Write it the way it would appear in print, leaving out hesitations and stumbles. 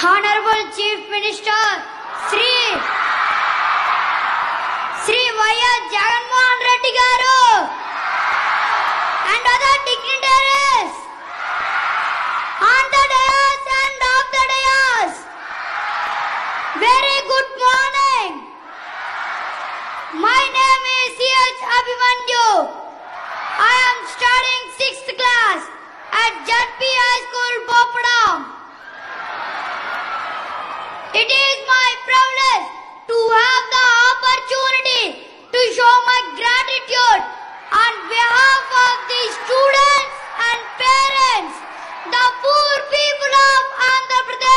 Honorable Chief Minister Sri Y.S. Jagannath Reddy Garu and other dignitaries on the dais and off the dais. Very good morning. My name is C.H. Abhimanyu. I am studying 6th class at JP High School, Bopadam. It is my privilege to have the opportunity to show my gratitude on behalf of the students and parents, the poor people of Andhra Pradesh.